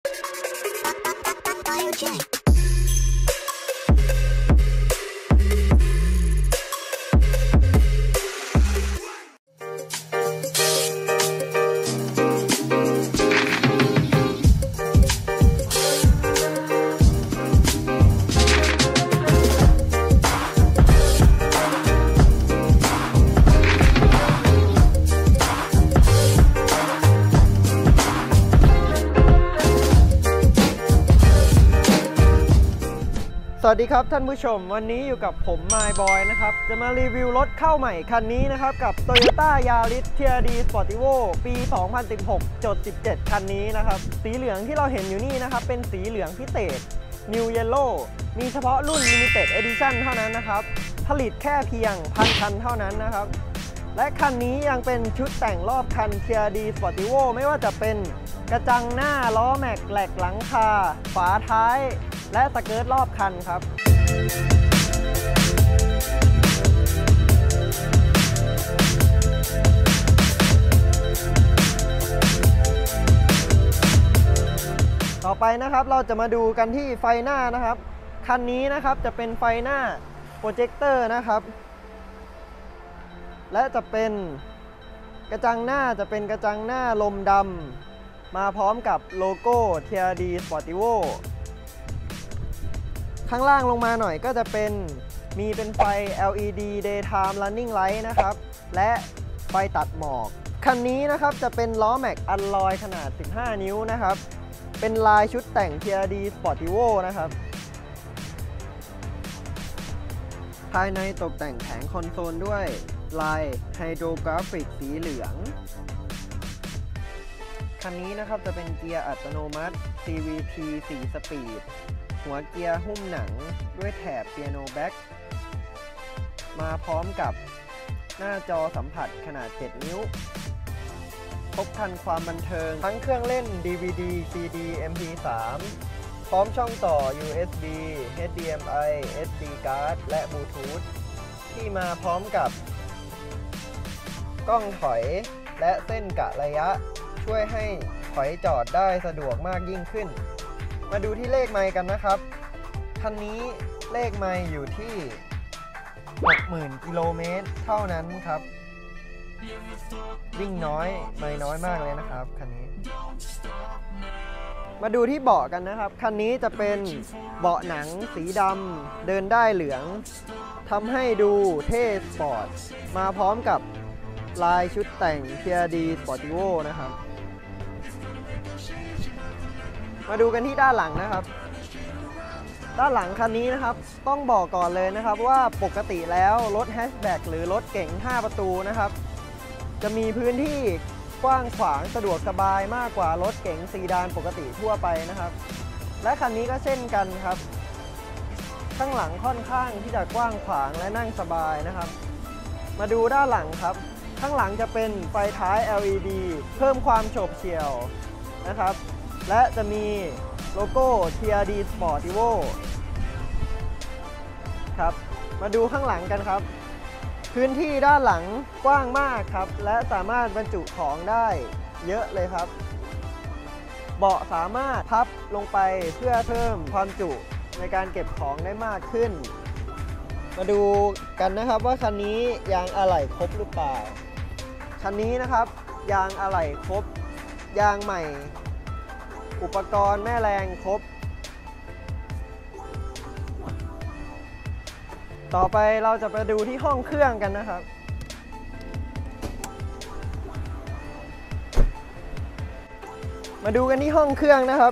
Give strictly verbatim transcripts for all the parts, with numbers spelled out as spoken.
สวัสดีครับท่านผู้ชมวันนี้อยู่กับผมมายบอยนะครับจะมารีวิวรถเข้าใหม่คันนี้นะครับกับ Toyota Yaris ที อาร์ ดี Sportivo ปี สองพันสิบหก สิบเจ็ด คันนี้นะครับสีเหลืองที่เราเห็นอยู่นี่นะครับเป็นสีเหลืองพิเศษ New Yellow มีเฉพาะรุ่น Limited Edition เท่านั้นนะครับผลิตแค่เพียงพันคันเท่านั้นนะครับและคันนี้ยังเป็นชุดแต่งรอบคัน ที อาร์ ดี Sportivo ไม่ว่าจะเป็นกระจังหน้าล้อแม็กแหลกหลังคาฝาท้ายและสเกิร์ตรอบคันครับต่อไปนะครับเราจะมาดูกันที่ไฟหน้านะครับคันนี้นะครับจะเป็นไฟหน้าโปรเจคเตอร์นะครับและจะเป็นกระจังหน้าจะเป็นกระจังหน้าลมดำมาพร้อมกับโลโก้ ที อาร์ ดี Sportivo ข้างล่างลงมาหน่อยก็จะเป็นมีเป็นไฟ แอล อี ดี Daytime Running Light นะครับและไฟตัดหมอกคันนี้นะครับจะเป็นล้อแม็กอัลลอยขนาดสิบห้านิ้วนะครับเป็นลายชุดแต่ง ที อาร์ ดี Sportivo นะครับภายในตกแต่งแผงคอนโซลด้วยลายไฮโดรกราฟิกสีเหลืองคันนี้นะครับจะเป็นเกียร์อัตโนมัติ ซี วี ที สี่ สปีดหัวเกียร์หุ้มหนังด้วยแถบเปียโนแบ็กมาพร้อมกับหน้าจอสัมผัสขนาดเจ็ดนิ้วครบครันความบันเทิงทั้งเครื่องเล่น ดี วี ดี ซี ดี เอ็ม พี สาม พร้อมช่องต่อ ยู เอส บี เอช ดี เอ็ม ไอ เอส ดี card และบลูทูธที่มาพร้อมกับกล้องถอยและเส้นกะระยะช่วยให้ถอยจอดได้สะดวกมากยิ่งขึ้นมาดูที่เลขไมล์กันนะครับคันนี้เลขไมล์อยู่ที่ หกหมื่น กิโลเมตรเท่านั้นครับวิ่งน้อยไมล์น้อยมากเลยนะครับคันนี้มาดูที่เบาะกันนะครับคันนี้จะเป็นเบาะหนังสีดำเดินได้เหลืองทำให้ดูเท่สปอร์ตมาพร้อมกับลายชุดแต่ง ที อาร์ ดี Sportivo นะครับมาดูกันที่ด้านหลังนะครับด้านหลังคันนี้นะครับต้องบอกก่อนเลยนะครับว่าปกติแล้วรถแฮชแบ็กหรือรถเก๋งห้าประตูนะครับจะมีพื้นที่กว้างขวางสะดวกสบายมากกว่ารถเก๋งซีดานปกติทั่วไปนะครับและคันนี้ก็เช่นกันครับข้างหลังค่อนข้างที่จะกว้างขวางและนั่งสบายนะครับมาดูด้านหลังครับข้างหลังจะเป็นไฟท้าย แอล อี ดี เพิ่มความโฉบเฉี่ยวนะครับและจะมีโลโก้ ที อาร์ ดี Sportivo ครับมาดูข้างหลังกันครับพื้นที่ด้านหลังกว้างมากครับและสามารถบรรจุของได้เยอะเลยครับเบาะสามารถพับลงไปเพื่อเพิ่มความจุในการเก็บของได้มากขึ้นมาดูกันนะครับว่าคันนี้ยางอะไหล่ครบหรือเปล่าคันนี้นะครับยางอะไหล่ครบยางใหม่อุปกรณ์แม่แรงครบต่อไปเราจะไปดูที่ห้องเครื่องกันนะครับมาดูกันที่ห้องเครื่องนะครับ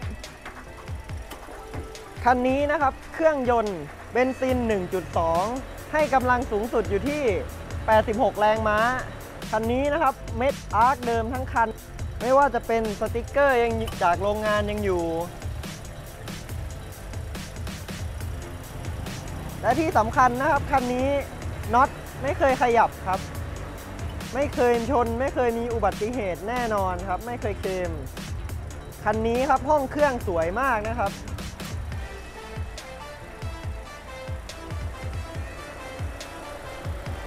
คันนี้นะครับเครื่องยนต์เบนซิน หนึ่งจุดสอง ให้กำลังสูงสุดอยู่ที่แปดสิบหกแรงม้าคันนี้นะครับเม็ดอาร์คเดิมทั้งคันไม่ว่าจะเป็นสติกเกอร์ยังจากโรงงานยังอยู่และที่สำคัญนะครับคันนี้น็อตไม่เคยขยับครับไม่เคยชนไม่เคยมีอุบัติเหตุแน่นอนครับไม่เคยเคลมคันนี้ครับห้องเครื่องสวยมากนะครับ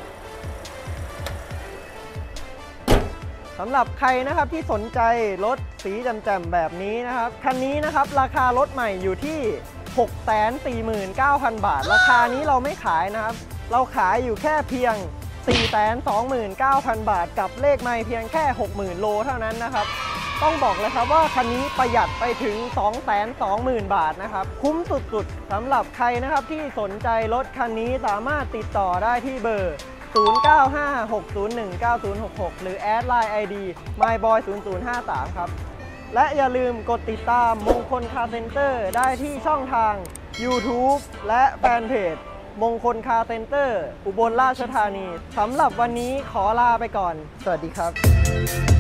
สำหรับใครนะครับที่สนใจรถสีแจ่มๆแบบนี้นะครับคันนี้นะครับราคารถใหม่อยู่ที่ หกแสนสี่หมื่นเก้าพัน บาทราคานี้เราไม่ขายนะครับเราขายอยู่แค่เพียง สี่แสนสองหมื่นเก้าพัน บาทกับเลขไมล์เพียงแค่ หกหมื่น โลเท่านั้นนะครับต้องบอกเลยครับว่าคันนี้ประหยัดไปถึง สองแสนสองหมื่น บาทนะครับคุ้มสุดๆสำหรับใครนะครับที่สนใจรถคันนี้สามารถติดต่อได้ที่เบอร์ ศูนย์ เก้า ห้า หก ศูนย์ หนึ่ง เก้า ศูนย์ หก หก หรือแอดไลน์ ไอ ดี มายบอย ศูนย์ ศูนย์ ห้า สาม ครับและอย่าลืมกดติดตามมงคลคาร์เซ็นเตอร์ได้ที่ช่องทาง YouTube และแฟนเพจมงคลคาร์เซ็นเตอร์อุบลราชธานีสำหรับวันนี้ขอลาไปก่อนสวัสดีครับ